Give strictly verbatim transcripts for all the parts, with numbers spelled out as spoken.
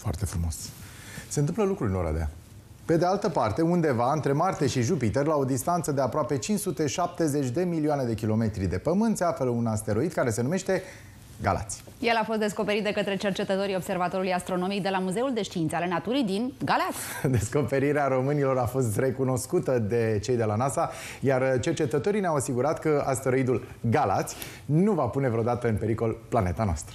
Foarte frumos. Se întâmplă lucruri în Oradea. Pe de altă parte, undeva între Marte și Jupiter, la o distanță de aproape cinci sute șaptezeci de milioane de kilometri de pământ, se află un asteroid care se numește Galați. El a fost descoperit de către cercetătorii Observatorului Astronomic de la Muzeul de Științe ale Naturii din Galați. Descoperirea românilor a fost recunoscută de cei de la NASA, iar cercetătorii ne-au asigurat că asteroidul Galați nu va pune vreodată în pericol planeta noastră.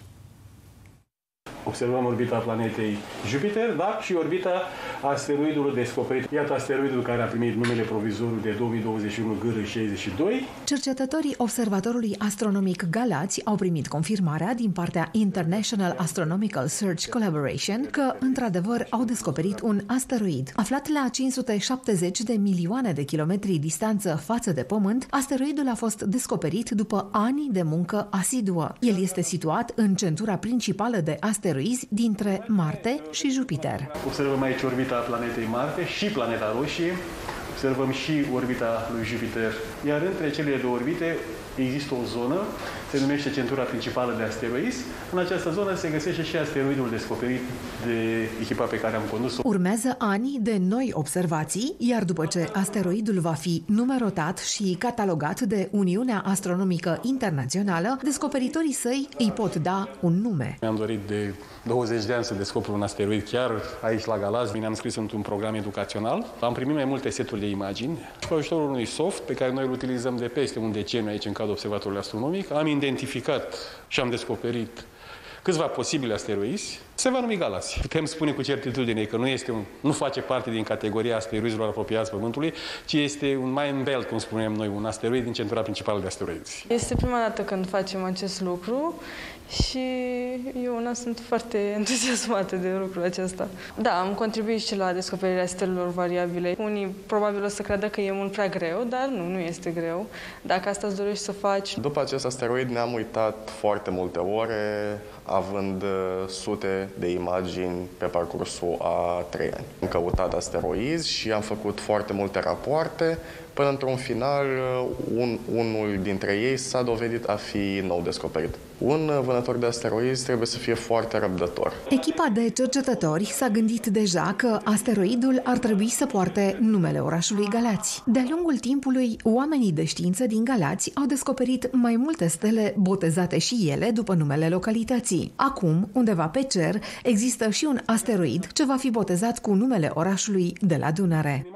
Observăm orbita planetei Jupiter, da? Și orbita asteroidului descoperit. Iată asteroidul care a primit numele provizoriu de două mii douăzeci și unu G R șaizeci și doi. Cercetătorii Observatorului Astronomic Galați au primit confirmarea din partea International Astronomical Search Collaboration că, într-adevăr, au descoperit un asteroid. Aflat la cinci sute șaptezeci de milioane de kilometri distanță față de Pământ, asteroidul a fost descoperit după ani de muncă asiduă. El este situat în centura principală de asteroizi dintre Marte și Jupiter. Observăm aici orbita planetei Marte și planeta Roșie. Observăm și orbita lui Jupiter. Iar între cele două orbite există o zonă, se numește centura principală de asteroizi. În această zonă se găsește și asteroidul descoperit de echipa pe care am condus-o. Urmează ani de noi observații, iar după ce asteroidul va fi numerotat și catalogat de Uniunea Astronomică Internațională, descoperitorii săi îi pot da un nume. Mi-am dorit de douăzeci de ani să descoper un asteroid chiar aici la Galați. Bine, am scris într-un program educațional. Am primit mai multe seturi de imagini și cu ajutorul unui soft pe care noi îl utilizăm de peste un deceniu aici în cadrul Observatorului Astronomic, am identificat și am descoperit câțiva posibili asteroizi. Se va numi Galați. Putem spune cu certitudine că nu, este un, nu face parte din categoria asteroizilor apropiați Pământului, ci este un Main Belt, cum spunem noi, un asteroid din centura principală de asteroizi. Este prima dată când facem acest lucru și eu una sunt foarte entuziasmată de lucrul acesta. Da, am contribuit și la descoperirea stelelor variabile. Unii probabil o să creadă că e mult prea greu, dar nu, nu este greu. Dacă asta îți dorești să faci. După acest asteroid ne-am uitat foarte multe ore, având sute de imagini pe parcursul a trei ani. Am căutat asteroizi și am făcut foarte multe rapoarte, până într-un final, un, unul dintre ei s-a dovedit a fi nou descoperit. Un vânător de asteroizi trebuie să fie foarte răbdător. Echipa de cercetători s-a gândit deja că asteroidul ar trebui să poarte numele orașului Galați. De-a lungul timpului, oamenii de știință din Galați au descoperit mai multe stele botezate și ele după numele localității. Acum, undeva pe cer, există și un asteroid ce va fi botezat cu numele orașului de la Dunăre.